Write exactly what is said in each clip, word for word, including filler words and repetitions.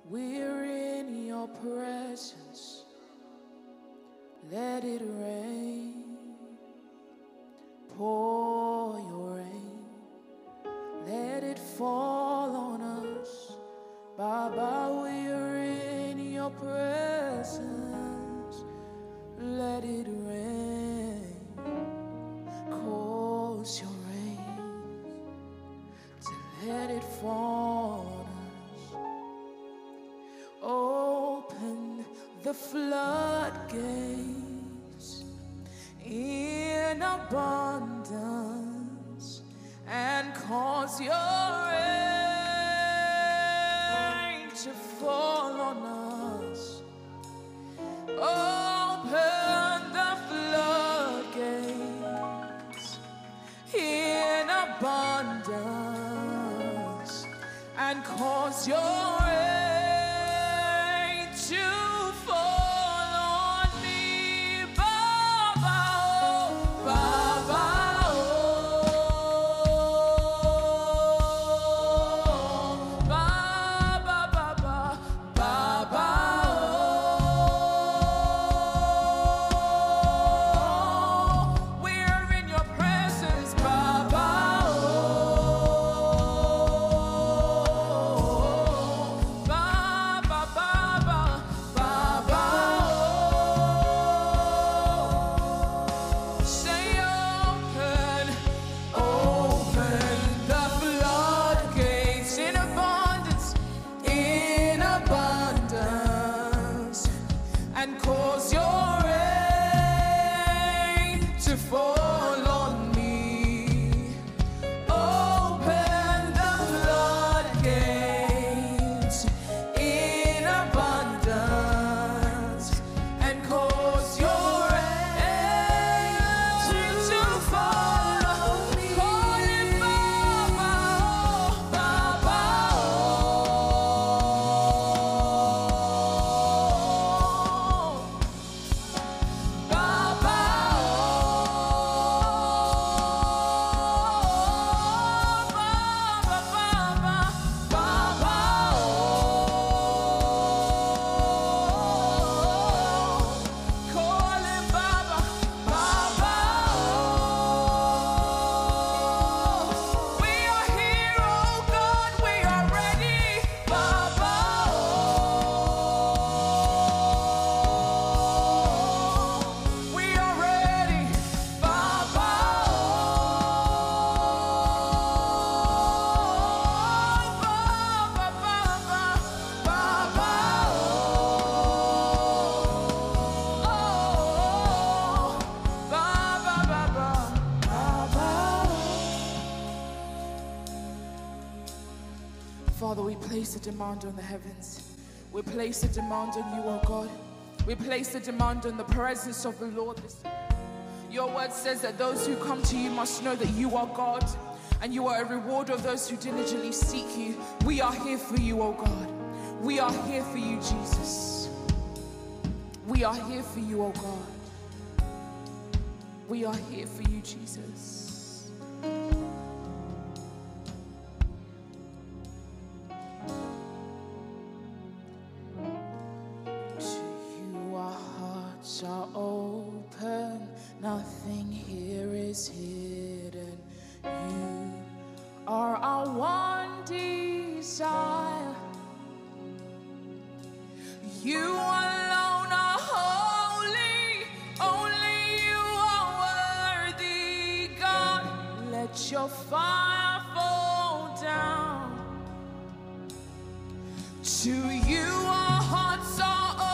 We're in your presence. Let it rain. Pour your rain. Let it fall on us. Baba, we're in your presence. Let it rain. Cause your rain to let it fall on us. Open the floodgates in abundance and cause your rain to fall on us. Open the floodgates in abundance and cause your rain to fall on me. Baba, oh, Baba, oh, Baba, Baba, Baba, oh. We're in your presence, Baba, oh, Baba, Baba, Baba, oh. Say open, open the floodgates in abundance, in abundance, and cause your rain to fall on me. Open the floodgates in abundance and cause your rain to fall on me. Call it Baba, oh, Baba, oh, Baba, Father, we place a demand on the heavens. We place a demand on you, O God. We place a demand on the presence of the Lord this morning. Your word says that those who come to you must know that you are God, and you are a rewarder of those who diligently seek you. We are here for you, O God. We are here for you, Jesus. We are here for you, O God. We are here for you, Jesus. Are open, nothing here is hidden. You are our one desire. You alone are holy, only you are worthy, God. Let your fire fall down. To you our hearts are open.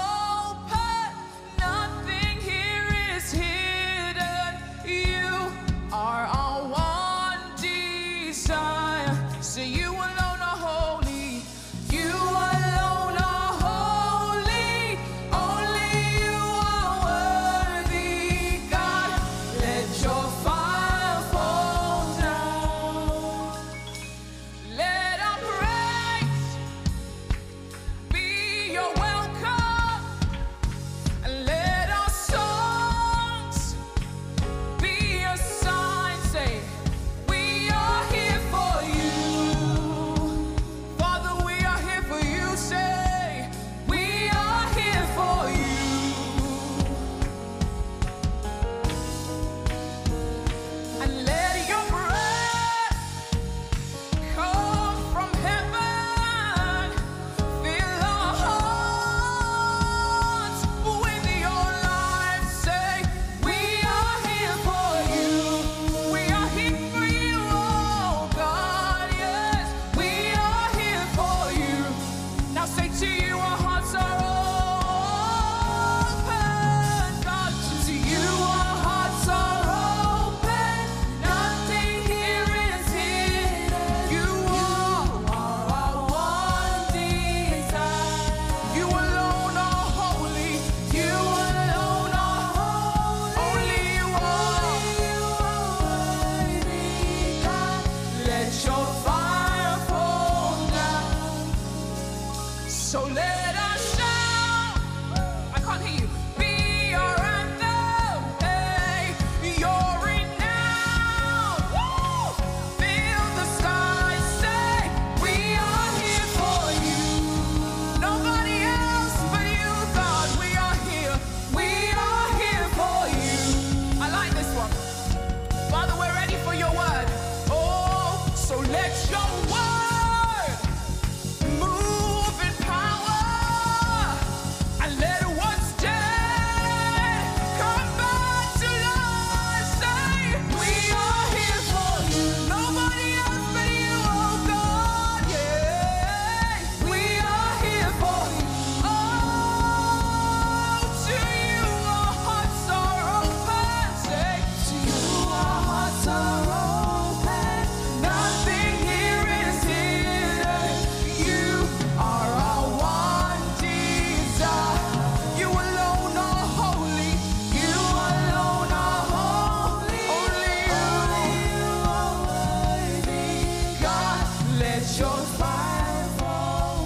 Are our one desire. So you alone are holy. You alone are holy. Only you are worthy, God. Let your fire fall down. Let our praise be So let us shout. I can't hear you. Be our anthem. Hey, you're renowned. Woo! Fill the sky. Say, we are here for you. Nobody else but you, God. We are here. We are here for you. I like this one. Father, we're ready for your word. Oh, so let your word move in power and let what's dead come back to life. Say, we are here for you. Nobody else but you, oh God. Yeah, we are here for you. Oh, to you our hearts are open. Say, to you our hearts are open. Nothing here is hidden. You are our one desire. You alone are holy. You alone are holy. Only you are worthy. God, let your fire fall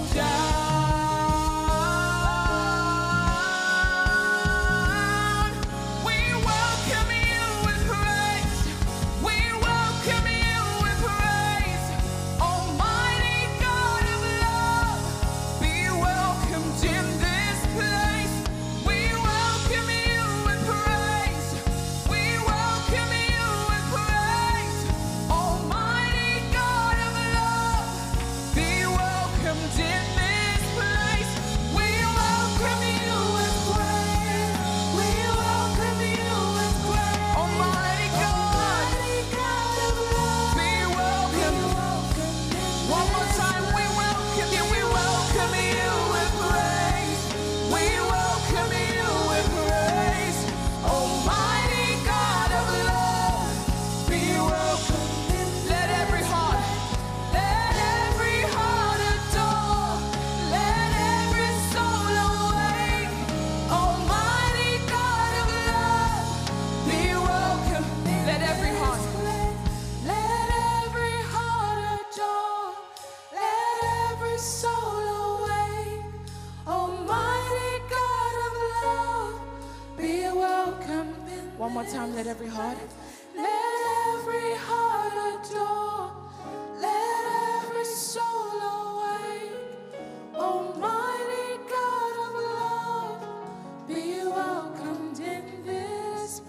down. We welcome you with praise. We welcome you with praise. Almighty God of love, be welcomed in this place. We welcome you with praise. We welcome you with praise. Almighty God of love, be welcomed in this place. We welcome you with praise. We welcome you with praise. Almighty God, of love, be welcomed. One more time, we welcome you. We welcome you with praise. We welcome you with praise. Almighty God of love, be welcomed. Let every heart, let every heart adore. Let every soul awake. Almighty God of love, be welcomed. Let every heart, let every heart adore. Let every soul awake. Almighty God of love, be welcomed. One more time, let every heart. Let every heart adore. Let every soul awake. Almighty God of love, be welcomed in this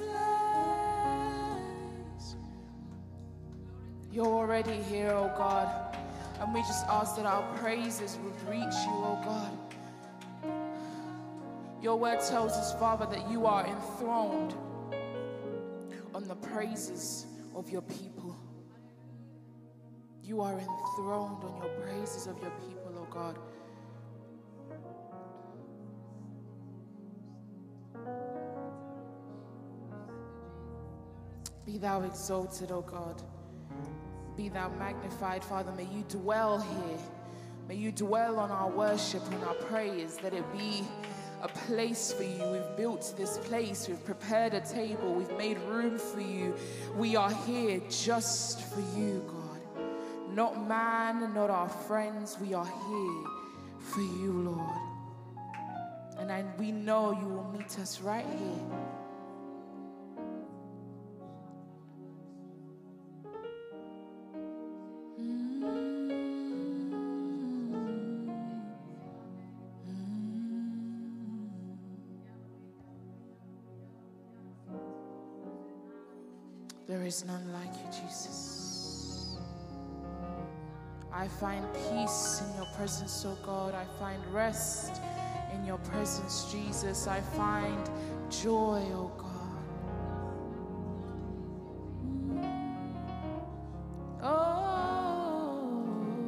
place. You're already here, oh God. And we just ask that our praises would reach you, oh God. Your word tells us, Father, that you are enthroned on the praises of your people. You are enthroned on your praises of your people, oh God. Be thou exalted, O God. Be thou magnified, Father. May you dwell here. May you dwell on our worship and our praise. Let it be a place for you. We've built this place. We've prepared a table. We've made room for you. We are here just for you, God. Not man, not our friends. We are here for you, Lord. And I, we know you will meet us right here. There is none like you, Jesus. I find peace in your presence, oh God. I find rest in your presence, Jesus. I find joy, oh God. Oh,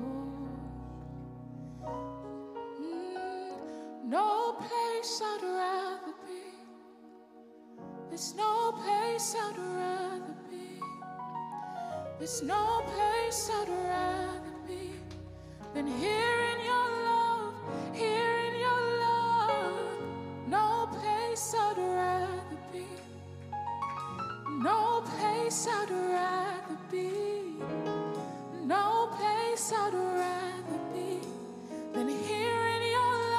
mm, no place I'd rather be. There's no place I'd rather be. There's no place I'd rather be than here in your love, here in your love. No place I'd rather be. No place I'd rather be. No place I'd rather be than here in your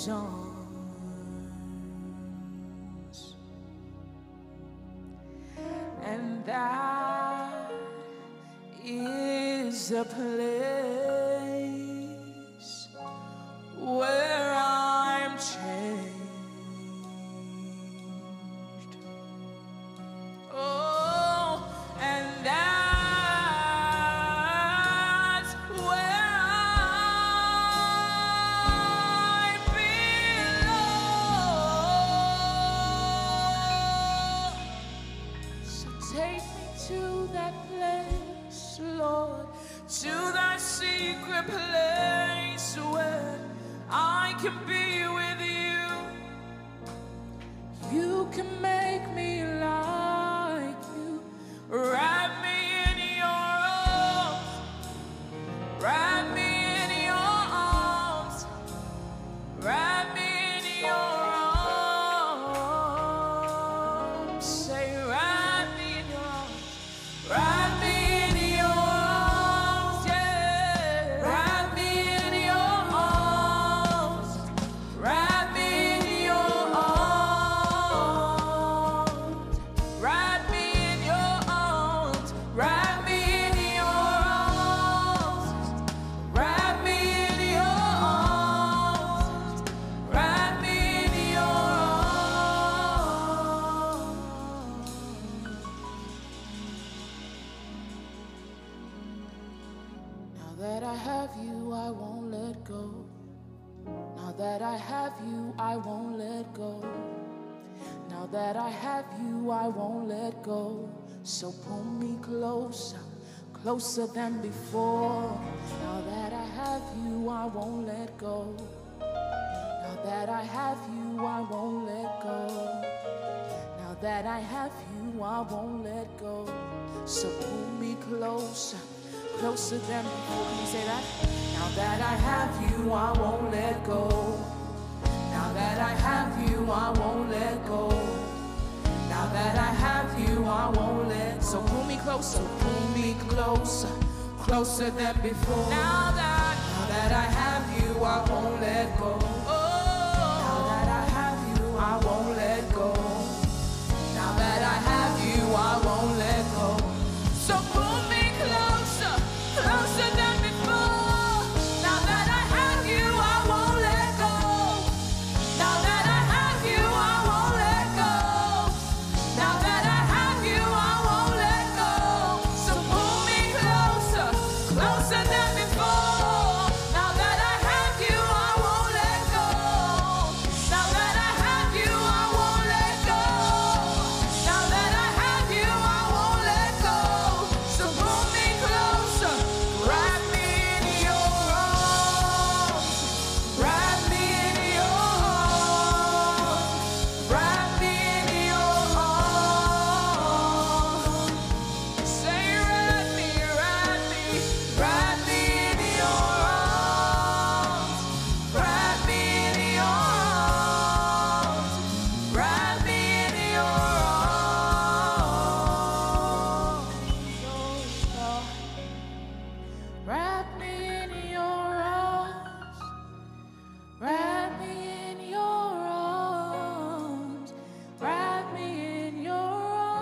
his arms, and that is a place where I'm changed. Oh, and that's where I belong. So take me to that place, Lord, to that secret place where I can be with you. You can make me like you. Wrap me in your arms. Wrap me in your arms. Wrap me in your arms. Say, wrap me in your arms. Wrap me in your arms, yeah. Wrap me in your arms. Wrap me in your arms. Wrap me in your arms. Wrap me in your arms. Wrap me in your arms. Wrap me in your arms. Now that I have you, I won't let go. Now that I have you, I won't let go. Now that I have you, I won't let go. So pull me closer, closer than before. Now that I have you, I won't let go. Now that I have you, I won't let go. Now that I have you, I won't let go. So pull me closer, closer than before. Can you say that? Now that I have you, I won't let go. Now that I have you, I won't let go. Now that I have you, I won't let go. So pull me closer, pull me closer, closer than before. Now that, now that I have you, I won't let go. Now that I have you, I won't let go. Now that I have you, I won't let go. So pull me closer, closer than before. Now that I have you, I won't let go. Now that I have you, I won't let go. Now that I have you, I won't let go. So pull me closer, closer than before. Now that I have you, I won't let go. Now that I have you, I won't let go. Now that I have you, I won't let go. So pull me closer, wrap me in your arms. Wrap me in your arms. Wrap me in your arms. Say, wrap me, wrap me, wrap me in your arms. Wrap me in your arms. Wrap me in your arms. Oh, Lord. Wrap me in your arms. Wrap me in your arms. Wrap me in your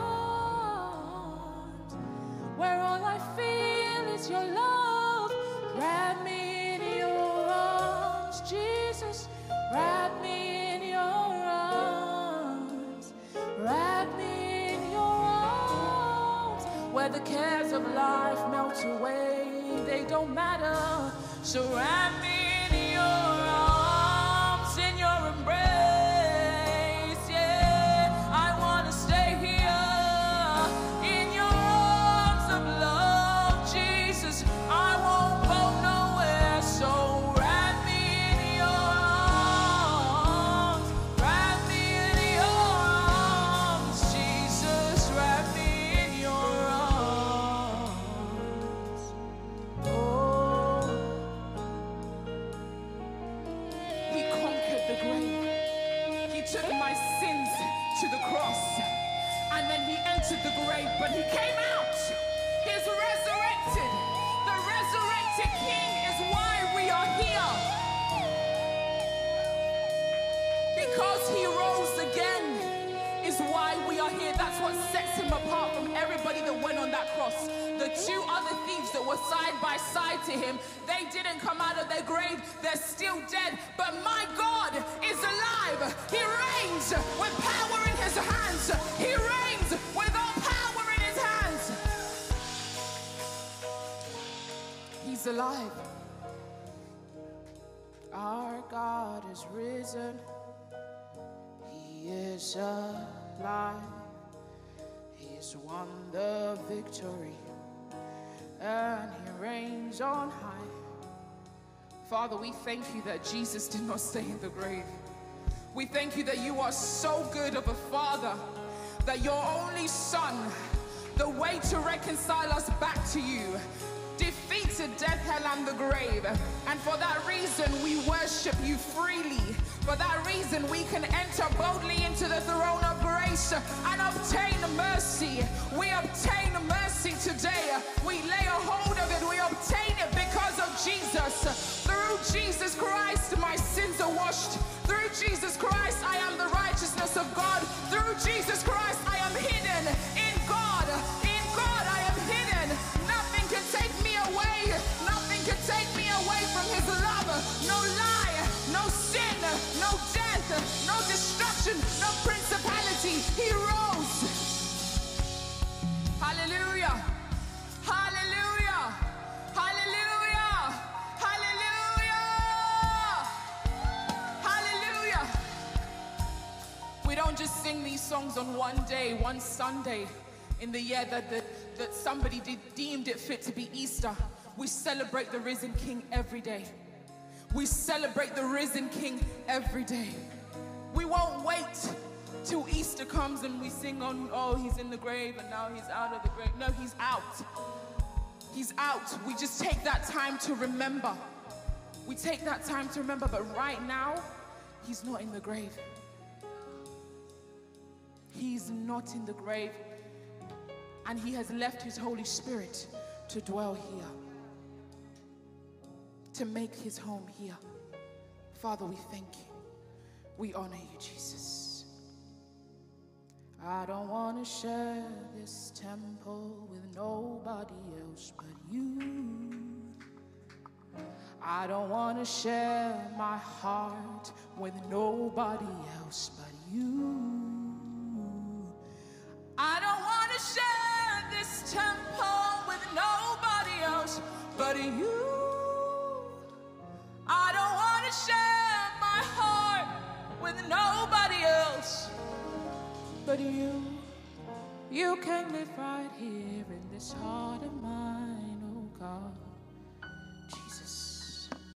arms. Where all I feel is your love. Wrap me in your arms, Jesus. Wrap me in your arms. Wrap me in your arms. Where the cares of life melt away, they don't matter. So wrap me in your arms, in your embrace. Yeah, I want to stay here in your arms of love, Jesus. I won't go nowhere. So wrap me in your arms. Wrap me in your arms, Jesus. Wrap me in your arms. Oh, he conquered the grave. He took my sins to the cross. And then he entered the grave, but he came out. He's resurrected. The resurrected King is why we are here. what sets him apart from everybody that went on that cross. The two other thieves that were side by side to him, they didn't come out of their grave. They're still dead. But my God is alive. He reigns with power in his hands. He reigns with all power in his hands. He's alive. Our God is risen. He is alive. He has won the victory, and he reigns on high. Father, we thank you that Jesus did not stay in the grave. We thank you that you are so good of a Father, that your only Son, the way to reconcile us back to you, defeated death, hell, and the grave. And for that reason, we worship you freely. For that reason, we can enter boldly into the throne of grace and obtain mercy. We obtain mercy today. We lay a hold of it. We obtain it because of Jesus. Through Jesus Christ, my sins are washed. Through Jesus Christ, I am the righteousness of God. Through Jesus Christ, I am hidden in God. In God, I am hidden. Nothing can take me away. Nothing can take me away from his love. No lie, no sin, no death, no destruction, no principality. He rose. Hallelujah. Hallelujah. Hallelujah. Hallelujah. Hallelujah. We don't just sing these songs on one day, one Sunday in the year that, that, that somebody did, deemed it fit to be Easter. We celebrate the risen King every day. We celebrate the risen King every day. We won't wait till Easter comes and we sing on, oh, he's in the grave and now he's out of the grave. No, he's out. He's out. We just take that time to remember. We take that time to remember, but right now, he's not in the grave. He's not in the grave. And he has left his Holy Spirit to dwell here, to make his home here. Father, we thank you. We honor you, Jesus. I don't want to share this temple with nobody else but you. I don't want to share my heart with nobody else but you. I don't want to share this temple with nobody else but you. I don't want to share my heart with nobody else but you. You can live right here in this heart of mine, oh God.